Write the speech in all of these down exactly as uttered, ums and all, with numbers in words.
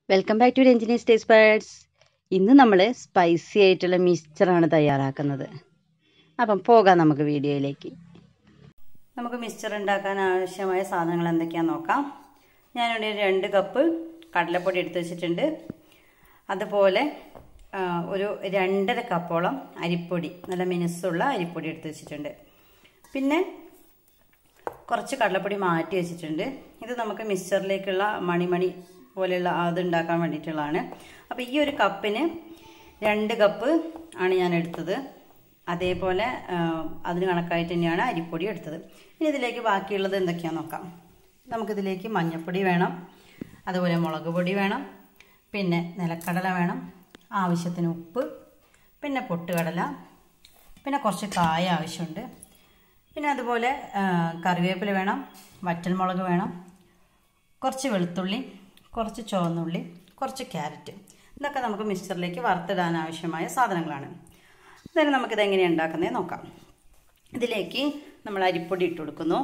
Welcome back to Ranjini's taste buds. ഇന്ന് നമ്മൾ spicy ആയിട്ടുള്ള മിക്സ്ചറാണ് തയ്യാറാക്കുന്നത്. അപ്പം പോകാം നമുക്ക് വീഡിയോയിലേക്ക്. നമുക്ക് മിക്സ്ചർ ഉണ്ടാക്കാൻ ആവശ്യമായ സാധനങ്ങൾ എന്തൊക്കെയാണെന്ന് നോക്കാം. ഞാനിവിടെ രണ്ട് കപ്പ് കടലപ്പൊടി എടുത്ത് വെച്ചിട്ടുണ്ട്. അതുപോലെ ഒരു രണ്ടര കപ്പോളം അരിപ്പൊടി, നല്ല മിനുസുള്ള അരിപ്പൊടി എടുത്ത് വെച്ചിട്ടുണ്ട്. പിന്നെ കുറച്ച് കടലപ്പൊടി മാറ്റി വെച്ചിട്ടുണ്ട്. ഇത് നമുക്ക് മിക്സ്ചറിലേക്കുള്ള മണിമണി പോലെയുള്ള അത് ഉണ്ടാക്കാൻ വേണ്ടിയിട്ടുള്ളതാണ്. അപ്പോൾ ഈ ഒരു കപ്പിന് രണ്ട് കപ്പ് ആണ് ഞാൻ എടുത്തത്. അതേപോലെ അതിന് കണക്കായിട്ട് തന്നെയാണ് അരിപ്പൊടി എടുത്തത്. ഇനി ഇതിലേക്ക് ബാക്കിയുള്ളത് എന്തൊക്കെയാണെന്ന് നോക്കാം. നമുക്കിതിലേക്ക് മഞ്ഞൾപ്പൊടി വേണം, അതുപോലെ മുളക് പൊടി വേണം, പിന്നെ നിലക്കടല വേണം, ആവശ്യത്തിന് ഉപ്പ്, പിന്നെ പൊട്ടുകടല, പിന്നെ കുറച്ച് കായ ആവശ്യമുണ്ട്, പിന്നെ അതുപോലെ കറിവേപ്പില വേണം, വറ്റൽമുളക് വേണം, കുറച്ച് വെളുത്തുള്ളി, കുറച്ച് ചുവന്നുള്ളി, കുറച്ച് ക്യാരറ്റ്. ഇതൊക്കെ നമുക്ക് മിക്സ്ചറിലേക്ക് വറുത്തിടാൻ ആവശ്യമായ സാധനങ്ങളാണ്. അതായത് നമുക്കിത് എങ്ങനെയാണ് ഉണ്ടാക്കുന്നത് നോക്കാം. ഇതിലേക്ക് നമ്മൾ അരിപ്പൊടി ഇട്ട് കൊടുക്കുന്നു.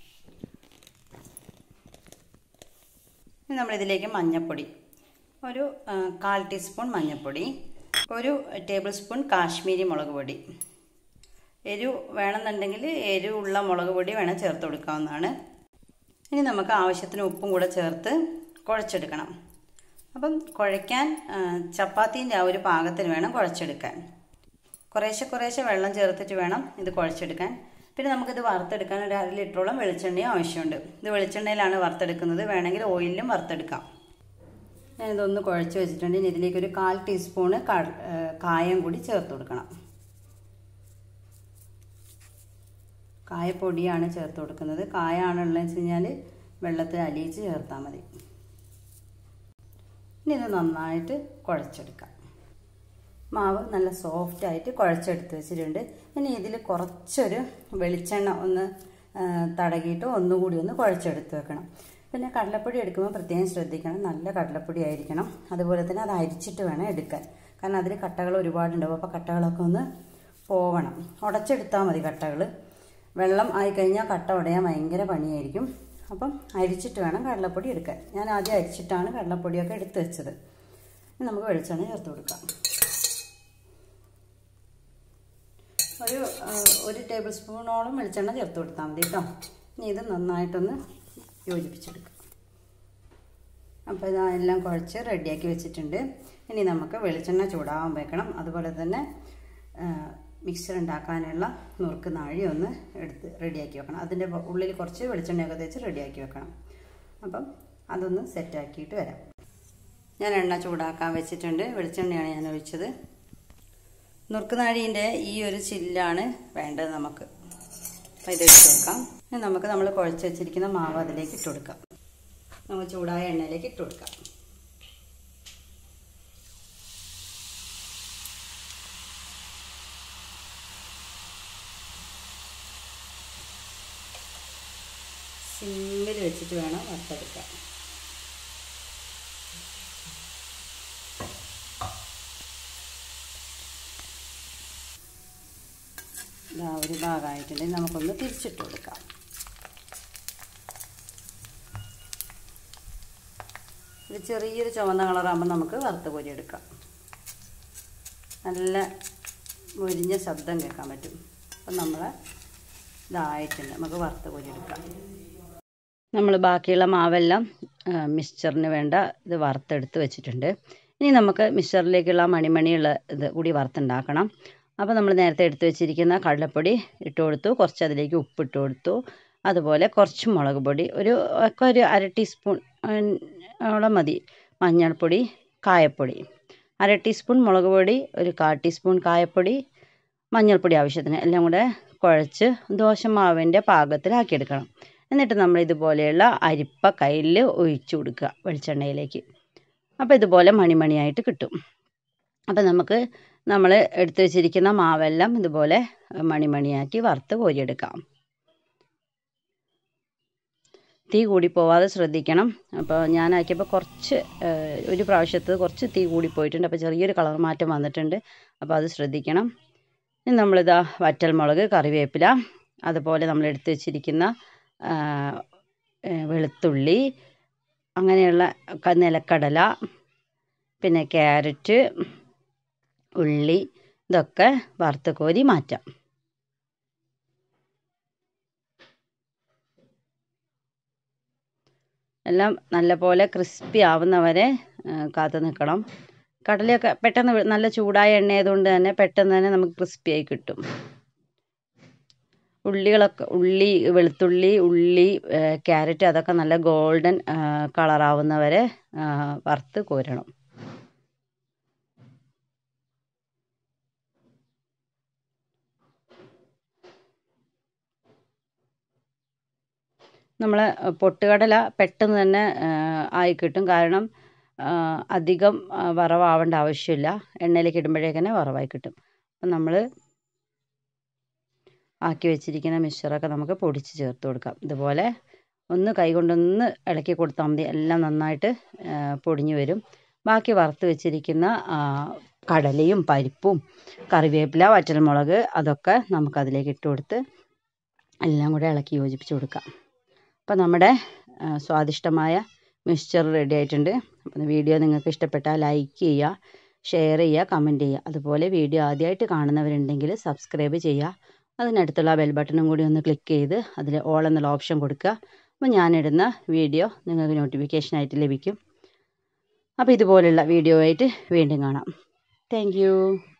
നമ്മളിതിലേക്ക് മഞ്ഞൾപ്പൊടി, ഒരു കാൽ ടീസ്പൂൺ മഞ്ഞൾപ്പൊടി, ഒരു ടേബിൾ സ്പൂൺ കാശ്മീരി മുളക് പൊടി. എരിവ് വേണമെന്നുണ്ടെങ്കിൽ എരിവുള്ള മുളക് പൊടി വേണം ചേർത്ത് കൊടുക്കാവുന്നതാണ്. ഇനി നമുക്ക് ആവശ്യത്തിന് ഉപ്പും കൂടെ ചേർത്ത് കുഴച്ചെടുക്കണം. അപ്പം കുഴയ്ക്കാൻ ചപ്പാത്തീൻ്റെ ആ ഒരു പാകത്തിന് വേണം കുഴച്ചെടുക്കാൻ. കുറേശ്ശെ കുറേശ്ശെ വെള്ളം ചേർത്തിട്ട് വേണം ഇത് കുഴച്ചെടുക്കാൻ. പിന്നെ നമുക്കിത് വറുത്തെടുക്കാൻ ഒരു അര ലിറ്ററോളം വെളിച്ചെണ്ണയും ആവശ്യമുണ്ട്. ഇത് വെളിച്ചെണ്ണയിലാണ് വറുത്തെടുക്കുന്നത്, വേണമെങ്കിൽ ഓയിലിലും വറുത്തെടുക്കാം. ഞാനിതൊന്ന് കുഴച്ച് വെച്ചിട്ടുണ്ട്. ഇനി ഇതിലേക്കൊരു കാൽ ടീസ്പൂണ് കായം കൂടി ചേർത്ത് കൊടുക്കണം. കായപ്പൊടിയാണ് ചേർത്ത് കൊടുക്കുന്നത്. കായാണുള്ളതെന്ന് വെച്ച് കഴിഞ്ഞാൽ വെള്ളത്തിൽ അലിയിച്ച് ചേർത്താൽ മതി. ഇനി ഇത് നന്നായിട്ട് കുഴച്ചെടുക്കാം. മാവ് നല്ല സോഫ്റ്റായിട്ട് കുഴച്ചെടുത്ത് വെച്ചിട്ടുണ്ട്. ഇനി ഇതിൽ കുറച്ചൊരു വെളിച്ചെണ്ണ ഒന്ന് തടകിയിട്ട് ഒന്നുകൂടി ഒന്ന് കുഴച്ചെടുത്ത് വെക്കണം. പിന്നെ കടലപ്പൊടി എടുക്കുമ്പോൾ പ്രത്യേകം ശ്രദ്ധിക്കണം, നല്ല കടലപ്പൊടി ആയിരിക്കണം. അതുപോലെ തന്നെ അത് അരിച്ചിട്ട് വേണം എടുക്കാൻ, കാരണം അതിൽ കട്ടകൾ ഒരുപാടുണ്ടാവും. അപ്പോൾ കട്ടകളൊക്കെ ഒന്ന് പോവണം. ഉടച്ചെടുത്താൽ മതി കട്ടകൾ. വെള്ളം ആയിക്കഴിഞ്ഞാൽ കട്ട ഉടയാൻ ഭയങ്കര പണിയായിരിക്കും. അപ്പം അരിച്ചിട്ട് വേണം കടലപ്പൊടി എടുക്കാൻ. ഞാൻ ആദ്യം അരിച്ചിട്ടാണ് കടലപ്പൊടിയൊക്കെ എടുത്ത് വെച്ചത്. ഇനി നമുക്ക് വെളിച്ചെണ്ണ ചേർത്ത് കൊടുക്കാം. ഒരു ഒരു ടേബിൾ സ്പൂണോളം വെളിച്ചെണ്ണ ചേർത്ത് കൊടുത്താൽ മതി കേട്ടോ. ഇനി ഇത് നന്നായിട്ടൊന്ന് യോജിപ്പിച്ചെടുക്കാം. അപ്പോൾ ഇതെല്ലാം കുഴച്ച് റെഡിയാക്കി വെച്ചിട്ടുണ്ട്. ഇനി നമുക്ക് വെളിച്ചെണ്ണ ചൂടാവാൻ വെക്കണം. അതുപോലെ തന്നെ മിക്സർ ഉണ്ടാക്കാനുള്ള നുറുക്ക് നാഴി ഒന്ന് എടുത്ത് റെഡിയാക്കി വെക്കണം. അതിൻ്റെ ഉള്ളിൽ കുറച്ച് വെളിച്ചെണ്ണയൊക്കെ തേച്ച് റെഡിയാക്കി വെക്കണം. അപ്പം അതൊന്ന് സെറ്റാക്കിയിട്ട് വരാം. ഞാൻ എണ്ണ ചൂടാക്കാൻ വെച്ചിട്ടുണ്ട്. വെളിച്ചെണ്ണയാണ് ഞാൻ ഒഴിച്ചത്. നുറുക്ക് നാഴീൻ്റെ ഈ ഒരു ചില്ലാണ് വേണ്ടത് നമുക്ക്. അപ്പോൾ ഇത് ഇട്ട് കൊടുക്കാം. ഇനി നമുക്ക് നമ്മൾ കുഴച്ച് വെച്ചിരിക്കുന്ന മാവ് അതിലേക്ക് ഇട്ട് കൊടുക്കാം. നമുക്ക് ചൂടായ എണ്ണയിലേക്ക് ഇട്ട് കൊടുക്കാം. സിമ്മിൽ വെച്ചിട്ട് വേണം വറുത്തെടുക്കാൻ. ഇതാ ഒരു ഭാഗമായിട്ടുണ്ടെങ്കിൽ നമുക്കൊന്ന് തിരിച്ചിട്ട് കൊടുക്കാം. ഒരു ചെറിയൊരു ചുവന്ന കളറാകുമ്പോൾ നമുക്ക് വറുത്ത് കോരി എടുക്കാം. നല്ല മുരിഞ്ഞ ശബ്ദം കേൾക്കാൻ പറ്റും. അപ്പം നമ്മൾ ഇതായിട്ടുണ്ട്, നമുക്ക് വറുത്ത് കോരി എടുക്കാം. നമ്മൾ ബാക്കിയുള്ള മാവെല്ലാം മിക്സ്ചറിന് വേണ്ട ഇത് വറുത്തെടുത്ത് വെച്ചിട്ടുണ്ട്. ഇനി നമുക്ക് മിക്സ്ചറിലേക്കുള്ള മണിമണിയുള്ള ഇത് കൂടി വറുത്തുണ്ടാക്കണം. അപ്പോൾ നമ്മൾ നേരത്തെ എടുത്ത് വെച്ചിരിക്കുന്ന കടലപ്പൊടി ഇട്ട് കൊടുത്തു, കുറച്ച് അതിലേക്ക് ഉപ്പിട്ട് കൊടുത്തു, അതുപോലെ കുറച്ച് മുളക് പൊടി, ഒരു ഒക്കെ ഒരു അര ടീസ്പൂൺ ഓളം മതി, മഞ്ഞൾപ്പൊടി, കായപ്പൊടി, അര ടീസ്പൂൺ മുളക് പൊടി, ഒരു കാൽ ടീസ്പൂൺ കായപ്പൊടി, മഞ്ഞൾപ്പൊടി ആവശ്യത്തിന്, എല്ലാം കൂടെ കുഴച്ച് ദോശമാവിൻ്റെ പാകത്തിലാക്കിയെടുക്കണം. എന്നിട്ട് നമ്മൾ ഇതുപോലെയുള്ള അരിപ്പ കയ്യിൽ ഒഴിച്ചു കൊടുക്കുക വെളിച്ചെണ്ണയിലേക്ക്. അപ്പോൾ ഇതുപോലെ മണിമണിയായിട്ട് കിട്ടും. അപ്പോൾ നമുക്ക് നമ്മൾ എടുത്തു വെച്ചിരിക്കുന്ന മാവെല്ലാം ഇതുപോലെ മണിമണിയാക്കി വറുത്ത് കോരിയെടുക്കാം. തീ കൂടി പോവാതെ ശ്രദ്ധിക്കണം. അപ്പോൾ ഞാനാക്കിയപ്പോൾ കുറച്ച് ഒരു പ്രാവശ്യത്ത് കുറച്ച് തീ കൂടി പോയിട്ടുണ്ട്. അപ്പോൾ ചെറിയൊരു കളർ മാറ്റം വന്നിട്ടുണ്ട്. അപ്പോൾ അത് ശ്രദ്ധിക്കണം. ഇനി നമ്മളിതാ വറ്റൽമുളക്, കറിവേപ്പില, അതുപോലെ നമ്മൾ എടുത്തു വെച്ചിരിക്കുന്ന വെളുത്തുള്ളി, അങ്ങനെയുള്ള നിലക്കടല, പിന്നെ ക്യാരറ്റ്, ഉള്ളി ഇതൊക്കെ വറുത്ത് കോരി മാറ്റാം. എല്ലാം നല്ലപോലെ ക്രിസ്പി ആവുന്നവരെ കാത്തു നിൽക്കണം. കടലയൊക്കെ പെട്ടെന്ന് നല്ല ചൂടായ എണ്ണ ആയതുകൊണ്ട് തന്നെ പെട്ടെന്ന് തന്നെ നമുക്ക് ക്രിസ്പി ആയി കിട്ടും. ഉള്ളികളൊക്കെ ഉള്ളി വെളുത്തുള്ളി ഉള്ളി ക്യാരറ്റ് അതൊക്കെ നല്ല ഗോൾഡൻ കളറാവുന്നവരെ വറുത്ത് കോരണം. നമ്മൾ പൊട്ടുകടല പെട്ടെന്ന് തന്നെ ആയി കിട്ടും. കാരണം അധികം വറവാവേണ്ട ആവശ്യമില്ല. എണ്ണയിലേക്ക് ഇടുമ്പോഴേക്കന്നെ വറവായി കിട്ടും. അപ്പം നമ്മൾ ആക്കി വെച്ചിരിക്കുന്ന മിക്സ്ചറൊക്കെ നമുക്ക് പൊടിച്ച് ചേർത്ത് കൊടുക്കാം. ഇതുപോലെ ഒന്ന് കൈകൊണ്ടൊന്ന് ഇളക്കി കൊടുത്താൽ മതി. എല്ലാം നന്നായിട്ട് പൊടിഞ്ഞു വരും. ബാക്കി വറുത്ത് വെച്ചിരിക്കുന്ന കടലയും പരിപ്പും കറിവേപ്പില വറ്റൽമുളക് അതൊക്കെ നമുക്കതിലേക്ക് ഇട്ട് കൊടുത്ത് എല്ലാം കൂടെ ഇളക്കി യോജിപ്പിച്ച് കൊടുക്കാം. അപ്പോൾ നമ്മുടെ സ്വാദിഷ്ടമായ മിക്സ്ചർ റെഡി ആയിട്ടുണ്ട്. അപ്പോൾ വീഡിയോ നിങ്ങൾക്ക് ഇഷ്ടപ്പെട്ടാൽ ലൈക്ക് ചെയ്യുക, ഷെയർ ചെയ്യുക, കമൻറ്റ് ചെയ്യുക. അതുപോലെ വീഡിയോ ആദ്യമായിട്ട് കാണുന്നവരുണ്ടെങ്കിൽ സബ്സ്ക്രൈബ് ചെയ്യുക. അതിനടുത്തുള്ള ബെൽ ബട്ടണും കൂടി ഒന്ന് ക്ലിക്ക് ചെയ്ത് അതിൽ ഓൾ എന്നുള്ള ഓപ്ഷൻ കൊടുക്കുക. അപ്പോൾ ഞാനിടുന്ന വീഡിയോ നിങ്ങൾക്ക് നോട്ടിഫിക്കേഷനായിട്ട് ലഭിക്കും. അപ്പോൾ ഇതുപോലുള്ള വീഡിയോ ആയിട്ട് വീണ്ടും കാണാം. Thank U.